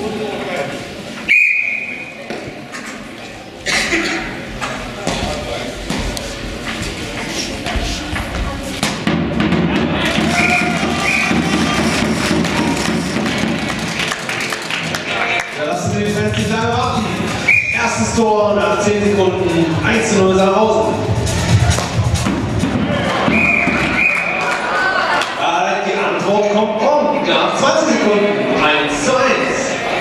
Lassen Sie die Fans nicht lange warten. Erstes Tor nach 10 Sekunden, 1:0 Sandhausen. Die Antwort kommt prompt nach 20 Sekunden, 1:1.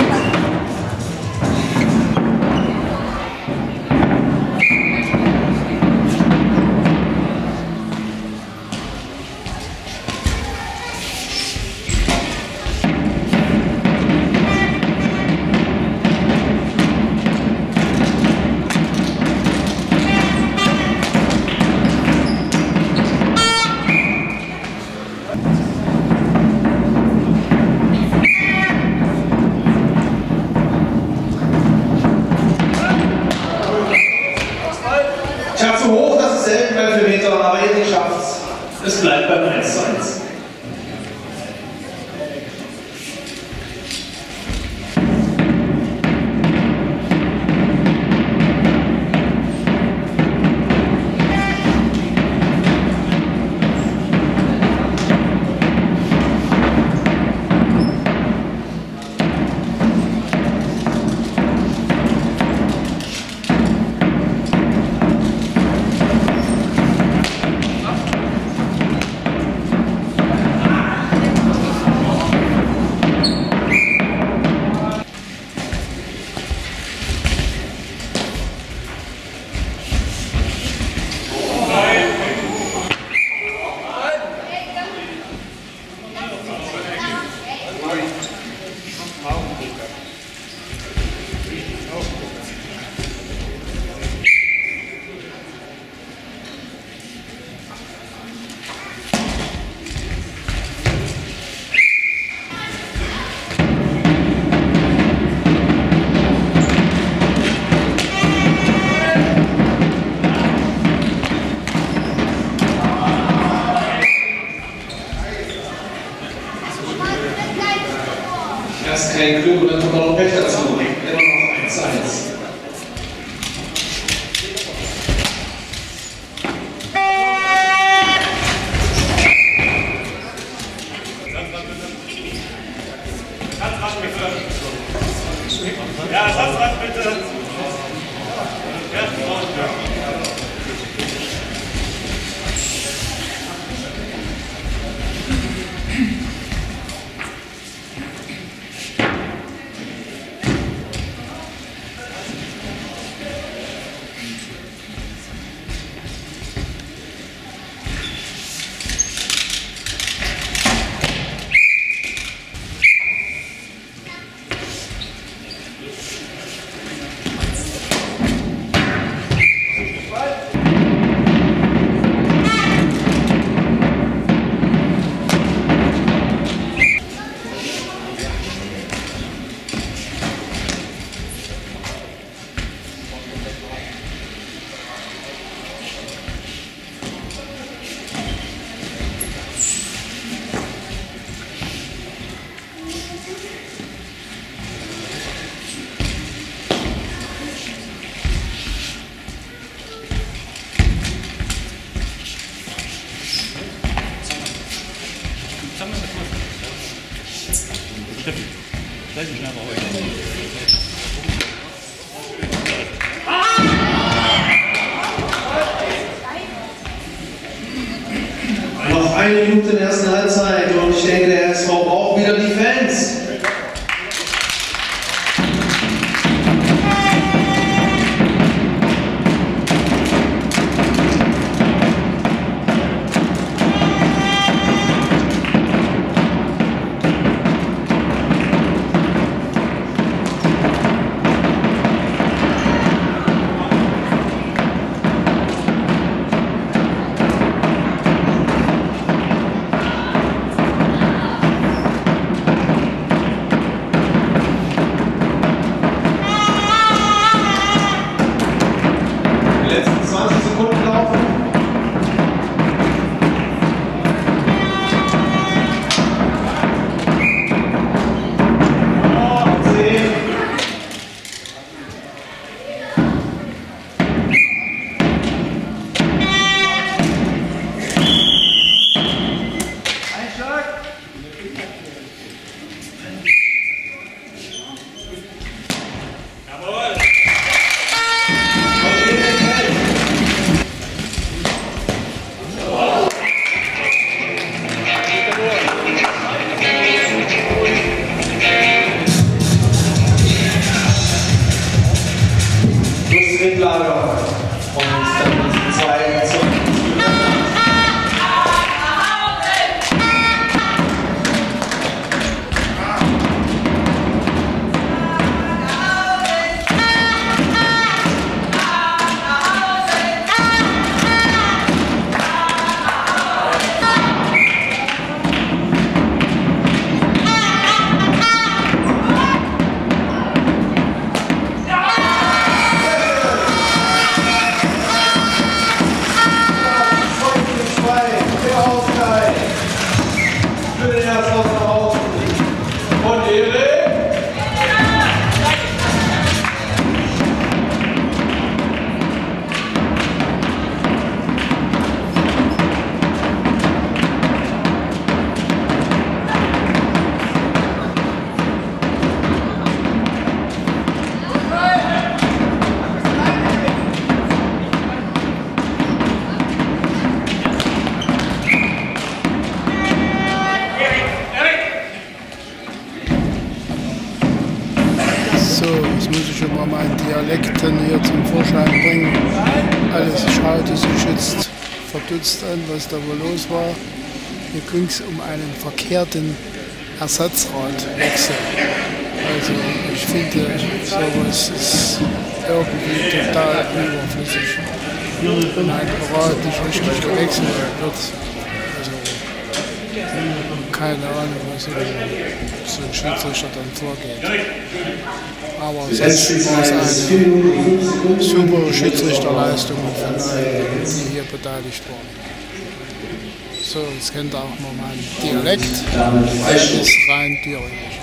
Tja, zu hoch, das ist selten beim 4 Meter, aber ihr schafft's. Es bleibt beim 1:1. Erst kein Glück und dann kommt noch Pech dazu. Immer noch 1:1. Ja, Satzrad bitte. Noch 1 Minute in der ersten Halbzeit und ich denke, der SV braucht wieder die Fans. So, jetzt muss ich immer meinen Dialekten hier zum Vorschein bringen. Alles schaute sich jetzt verdutzt an, was da wohl los war. Hier ging es um einen verkehrten Ersatzradwechsel. Also ich finde, sowas ist irgendwie total überflüssig. Wenn ein Rad nicht richtig gewechselt wird, also keine Ahnung, was so ein Schiedsrichter dann vorgeht. Aber sonst war es eine super Schiedsrichterleistung von allen, die hier beteiligt waren. So, jetzt kennt ihr auch noch mal einen Dialekt, das ist rein Thüringisch.